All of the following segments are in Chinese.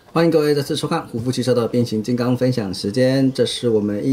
欢迎各位再次收看虎父汽车的变形金刚分享时间，这是我们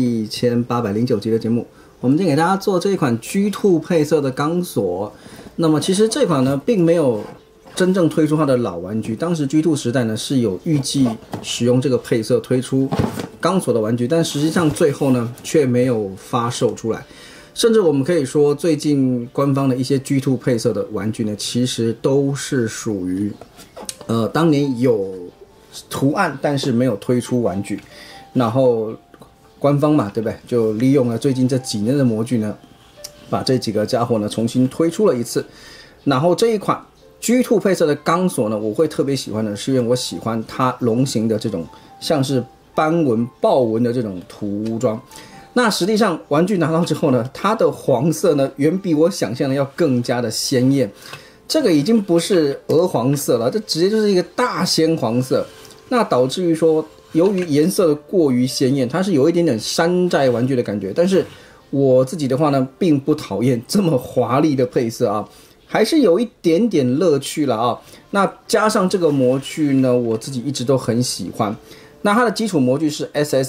1809集的节目。我们今天给大家做这一款 G2 配色的钢索。那么其实这款呢，并没有真正推出它的老玩具。当时 G2 时代呢是有预计使用这个配色推出钢索的玩具，但实际上最后呢却没有发售出来。甚至我们可以说，最近官方的一些 G2 配色的玩具呢，其实都是属于当年有图案但是没有推出玩具，然后官方嘛，对不对？就利用了最近这几年的模具呢，把这几个家伙呢重新推出了一次。然后这一款 G2 配色的钢索呢，我会特别喜欢的是因为我喜欢它龙形的这种像是斑纹豹纹的这种涂装。那实际上玩具拿到之后呢，它的黄色呢远比我想象的要更加的鲜艳。这个已经不是鹅黄色了，这直接就是一个大鲜黄色。那导致于说，由于颜色过于鲜艳，它是有一点点山寨玩具的感觉。但是我自己的话呢，并不讨厌这么华丽的配色啊，还是有一点点乐趣了啊。那加上这个模具呢，我自己一直都很喜欢。那它的基础模具是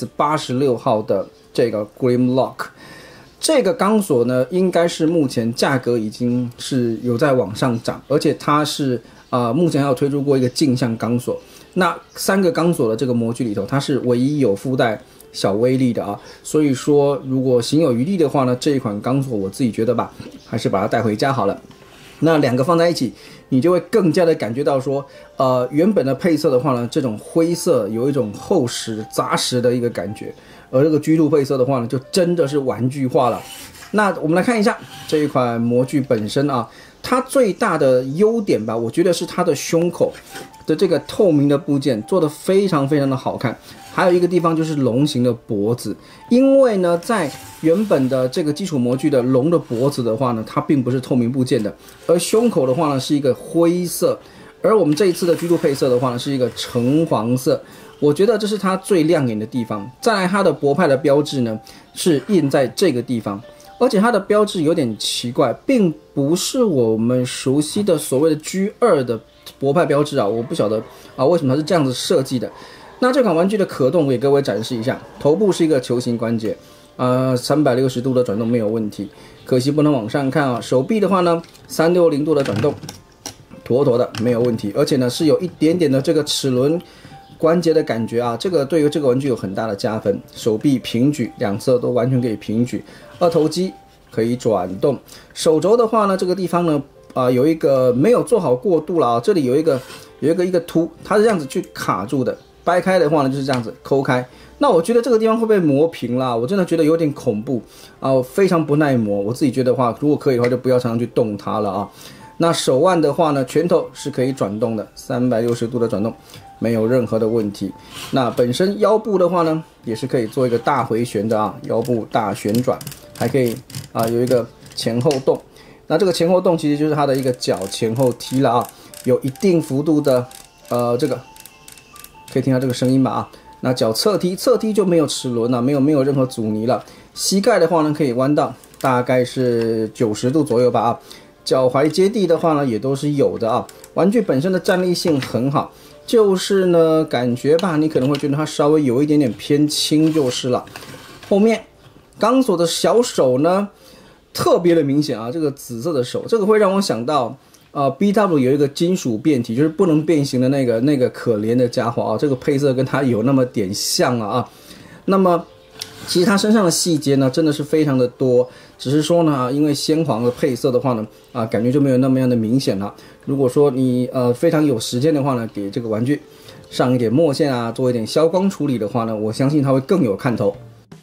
SS86 号的这个 Grimlock。这个钢索呢，应该是目前价格已经是有在往上涨，而且它是目前还有推出过一个镜像钢索。那3个钢索的这个模具里头，它是唯一有附带小威力的啊。所以说，如果行有余力的话呢，这一款钢索我自己觉得吧，还是把它带回家好了。那两个放在一起，你就会更加的感觉到说，原本的配色的话呢，这种灰色有一种厚实扎实的一个感觉。而这个 G2 配色的话呢，就真的是玩具化了。那我们来看一下这一款模具本身啊，它最大的优点吧，我觉得是它的胸口的这个透明的部件做得非常非常的好看。还有一个地方就是龙形的脖子，因为呢，在原本的这个基础模具的龙的脖子的话呢，它并不是透明部件的，而胸口的话呢是一个灰色，而我们这一次的 G2 配色的话呢是一个橙黄色。我觉得这是它最亮眼的地方。再来，它的博派的标志呢是印在这个地方，而且它的标志有点奇怪，并不是我们熟悉的所谓的 G2 的博派标志啊，我不晓得为什么它是这样子设计的。那这款玩具的可动我给各位展示一下，头部是一个球形关节，360度的转动没有问题，可惜不能往上看啊。手臂的话呢，360度的转动，妥妥的没有问题，而且呢是有一点点的这个齿轮关节的感觉啊，这个对于这个玩具有很大的加分。手臂平举，两侧都完全可以平举，二头肌可以转动。手肘的话呢，这个地方呢有一个没有做好过渡了啊，这里有一个凸，它是这样子去卡住的。掰开的话呢，就是这样子抠开。那我觉得这个地方会被磨平啦，我真的觉得有点恐怖啊，非常不耐磨。我自己觉得的话，如果可以的话，就不要常常去动它了啊。那手腕的话呢，拳头是可以转动的，360度的转动，没有任何的问题。那本身腰部的话呢，也是可以做一个大回旋的啊，腰部大旋转，还可以有一个前后动。那这个前后动其实就是它的一个脚前后踢了啊，有一定幅度的这个。可以听到这个声音吧啊，那脚侧踢就没有齿轮了，没有任何阻尼了。膝盖的话呢，可以弯到大概是90度左右吧啊。脚踝接地的话呢，也都是有的啊。玩具本身的站立性很好，就是呢感觉吧，你可能会觉得它稍微有一点点偏轻就是了。后面钢索的小手呢，特别的明显啊，这个紫色的手，这个会让我想到。BW 有一个金属变体，就是不能变形的那个可怜的家伙啊，这个配色跟它有那么点像啊。那么其实它身上的细节呢，真的是非常的多，只是说呢，因为鲜黄的配色的话呢，感觉就没有那么样的明显了。如果说你非常有时间的话呢，给这个玩具上一点墨线啊，做一点消光处理的话呢，我相信它会更有看头。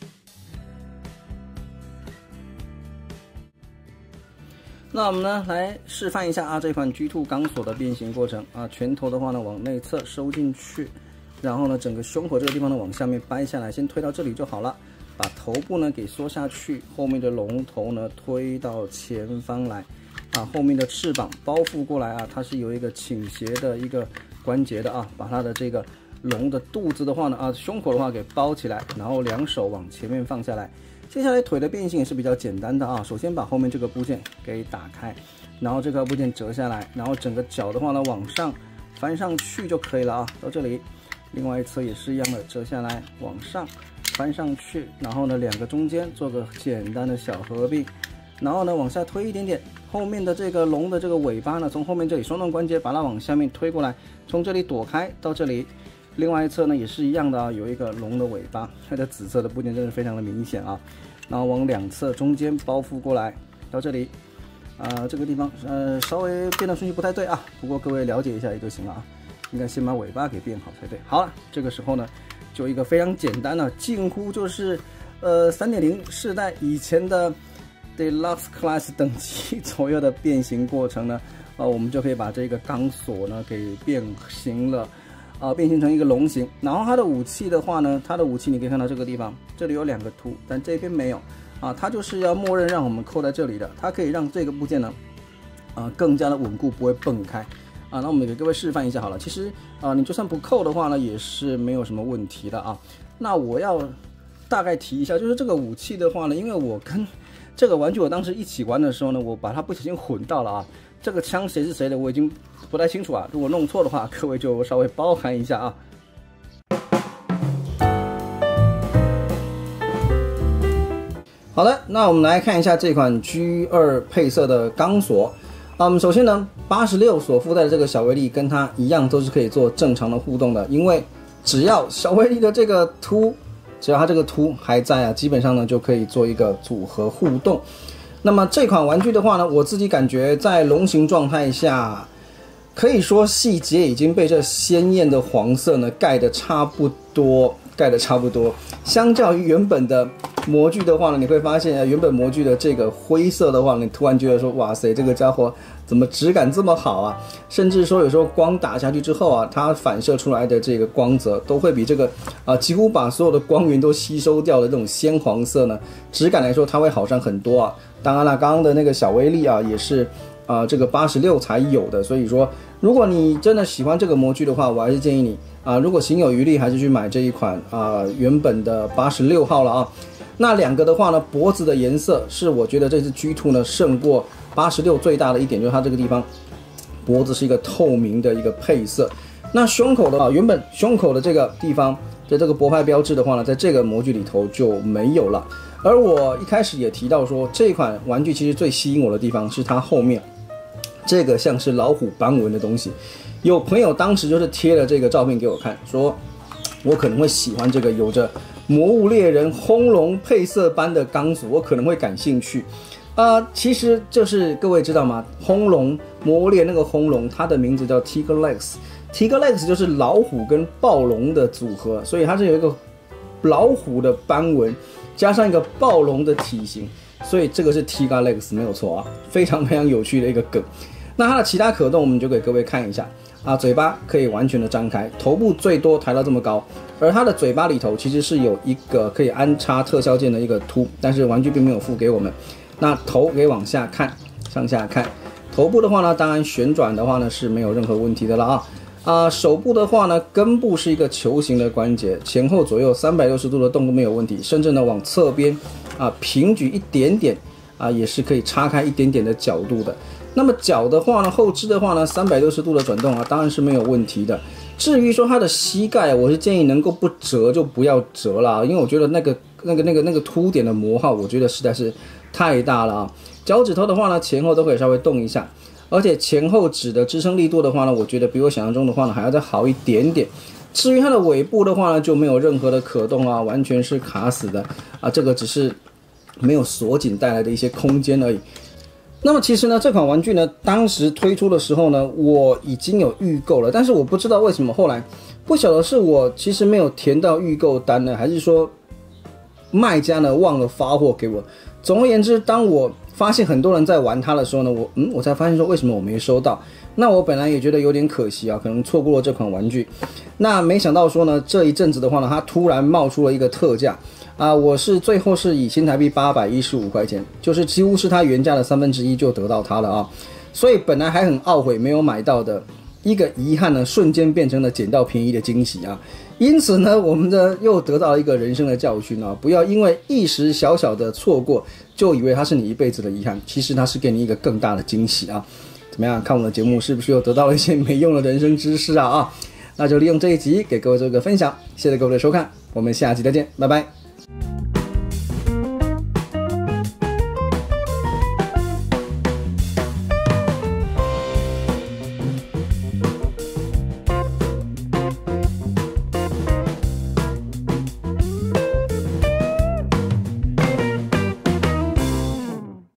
那我们呢来示范一下这款 G2 钢索的变形过程啊。拳头的话呢往内侧收进去，然后呢整个胸口这个地方呢往下面掰下来，先推到这里就好了。把头部呢给缩下去，后面的龙头呢推到前方来后面的翅膀包覆过来它是有一个倾斜的一个关节的把它的这个龙的肚子的话呢胸口的话给包起来，然后两手往前面放下来。接下来腿的变形也是比较简单的首先把后面这个部件给打开，然后这个部件折下来，然后整个脚的话呢往上翻上去就可以了到这里。 另外一侧也是一样的，折下来往上翻上去，然后呢2个中间做个简单的小合并，然后呢往下推一点点，后面的这个龙的这个尾巴呢，从后面这里双动关节把它往下面推过来，从这里躲开到这里。另外一侧呢也是一样的啊，有一个龙的尾巴，它的紫色的部件真的非常的明显啊。然后往2侧中间包覆过来，到这里，这个地方稍微变的顺序不太对啊，不过各位了解一下也就行了啊。应该先把尾巴给变好才对。好了，这个时候呢，就一个非常简单的，近乎就是3.0 世代以前的 Deluxe Class 等级左右的变形过程呢，我们就可以把这个钢索呢给变形了。变形成一个龙形，然后它的武器的话呢，它的武器你可以看到这个地方，这里有2个凸，但这边没有啊，它就是要默认让我们扣在这里的，它可以让这个部件呢，更加的稳固，不会蹦开啊。那我们给各位示范一下好了，其实你就算不扣的话呢，也是没有什么问题的啊。那我要大概提一下，就是这个武器的话呢，因为我跟这个玩具我当时一起玩的时候呢，我把它不小心混到了啊。这个枪谁是谁的，我已经不太清楚啊。如果弄错的话，各位就稍微包涵一下啊。好的，那我们来看一下这款 G2 配色的钢索。首先呢，86所附带的这个小威力跟它一样，都是可以做正常的互动的，因为只要小威力的这个凸，只要它这个凸还在啊，基本上呢就可以做一个组合互动。那么这款玩具的话呢，我自己感觉在龙形状态下，可以说细节已经被这鲜艳的黄色呢盖得差不多。相较于原本的模具的话呢，你会发现原本模具的这个灰色的话，你突然觉得说，哇塞，这个家伙怎么质感这么好啊？甚至说有时候光打下去之后啊，它反射出来的这个光泽都会比这个几乎把所有的光源都吸收掉的这种鲜黄色呢，质感来说它会好上很多啊。当然了，刚刚的那个小威力啊，也是这个86才有的，所以说如果你真的喜欢这个模具的话，我还是建议你如果行有余力，还是去买这一款原本的86号了啊。那2个的话呢，脖子的颜色是我觉得这次 G2 呢胜过86最大的一点，就是它这个地方脖子是一个透明的一个配色。那胸口的原本胸口的这个地方的这个博派标志的话呢，在这个模具里头就没有了。而我一开始也提到说，这款玩具其实最吸引我的地方是它后面这个像是老虎斑纹的东西。有朋友当时就是贴了这个照片给我看，说我可能会喜欢这个有着魔物猎人轰龙配色般的钢索，我可能会感兴趣。其实就是各位知道吗？轰龙魔物猎那个轰龙，它的名字叫 Tiger Legs。Tiger Legs 就是老虎跟暴龙的组合，所以它是有一个老虎的斑纹，加上一个暴龙的体型，所以这个是 Tiger Legs 没有错啊，非常非常有趣的一个梗。那它的其他可动我们就给各位看一下嘴巴可以完全的张开，头部最多抬到这么高，而它的嘴巴里头其实是有一个可以安插特效键的一个凸，但是玩具并没有附给我们。那头给往下看，上下看，头部的话呢，当然旋转的话呢是没有任何问题的了手部的话呢，根部是一个球形的关节，前后左右360度的动都没有问题，甚至呢往侧边平举一点点也是可以叉开一点点的角度的。那么脚的话呢，后肢的话呢，360度的转动当然是没有问题的。至于说它的膝盖，我是建议能够不折就不要折了，因为我觉得那个凸点的磨耗，我觉得实在是太大了脚趾头的话呢，前后都可以稍微动一下，而且前后指的支撑力度的话呢，我觉得比我想象中的话呢还要再好一点点。至于它的尾部的话呢，就没有任何的可动完全是卡死的这个只是没有锁紧带来的一些空间而已。那么其实呢，这款玩具呢，当时推出的时候呢，我已经有预购了，但是我不知道为什么后来，不晓得是我其实没有填到预购单呢，还是说卖家呢忘了发货给我。总而言之，当我发现很多人在玩它的时候呢，我才发现说为什么我没收到。那我本来也觉得有点可惜可能错过了这款玩具。那没想到说呢，这一阵子的话呢，它突然冒出了一个特价我是最后是以新台币815块钱，就是几乎是它原价的1/3就得到它了所以本来还很懊悔没有买到的一个遗憾呢，瞬间变成了捡到便宜的惊喜因此呢，我们又得到了一个人生的教训不要因为一时小小的错过，就以为它是你一辈子的遗憾，其实它是给你一个更大的惊喜怎么样？看我的节目是不是又得到了一些没用的人生知识那就利用这一集给各位做一个分享，谢谢各位的收看，我们下期再见，拜拜。